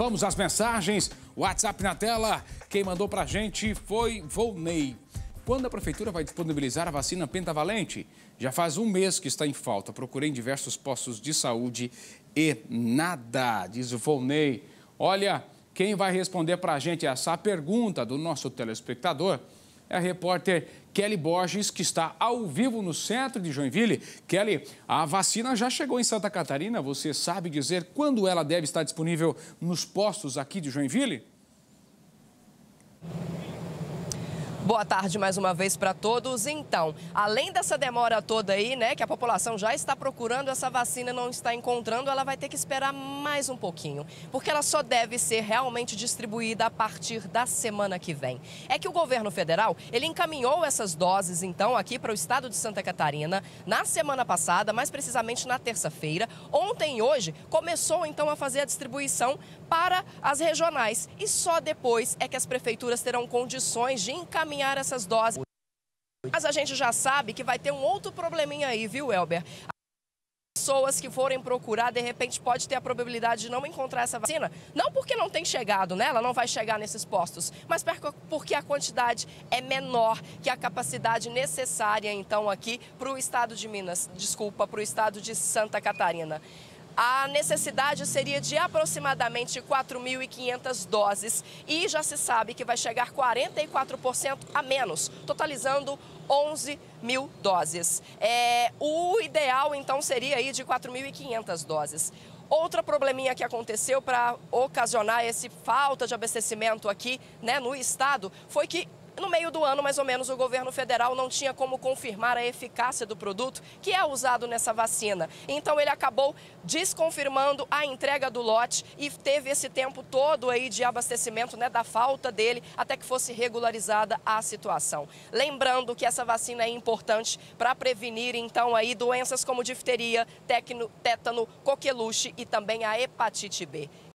Vamos às mensagens. WhatsApp na tela. Quem mandou pra gente foi Volney. Quando a prefeitura vai disponibilizar a vacina pentavalente? Já faz um mês que está em falta. Procurei em diversos postos de saúde e nada, diz o Volney. Olha, quem vai responder pra gente essa pergunta do nosso telespectador é a repórter Kelly Borges, que está ao vivo no centro de Joinville. Kelly, a vacina já chegou em Santa Catarina. Você sabe dizer quando ela deve estar disponível nos postos aqui de Joinville? Boa tarde mais uma vez para todos. Então, além dessa demora toda aí, né, que a população já está procurando essa vacina e não está encontrando, ela vai ter que esperar mais um pouquinho, porque ela só deve ser realmente distribuída a partir da semana que vem. É que o governo federal, ele encaminhou essas doses, então, aqui para o estado de Santa Catarina, na semana passada, mais precisamente na terça-feira. Ontem e hoje, começou, então, a fazer a distribuição para as regionais e só depois é que as prefeituras terão condições de encaminhar essas doses. Mas a gente já sabe que vai ter um outro probleminha aí, viu, Elber? As pessoas que forem procurar, de repente, pode ter a probabilidade de não encontrar essa vacina. Não porque não tem chegado, né? Ela não vai chegar nesses postos, mas porque a quantidade é menor que a capacidade necessária, então, aqui para o estado de para o estado de Santa Catarina. A necessidade seria de aproximadamente 4.500 doses e já se sabe que vai chegar 44% a menos, totalizando 11 mil doses. O ideal, então, seria aí de 4.500 doses. Outra probleminha que aconteceu para ocasionar essa falta de abastecimento aqui, né, no estado foi que no meio do ano, mais ou menos, o governo federal não tinha como confirmar a eficácia do produto que é usado nessa vacina. Então, ele acabou desconfirmando a entrega do lote e teve esse tempo todo aí de abastecimento, né, da falta dele, até que fosse regularizada a situação. Lembrando que essa vacina é importante para prevenir, então, aí doenças como difteria, tétano, coqueluche e também a hepatite B.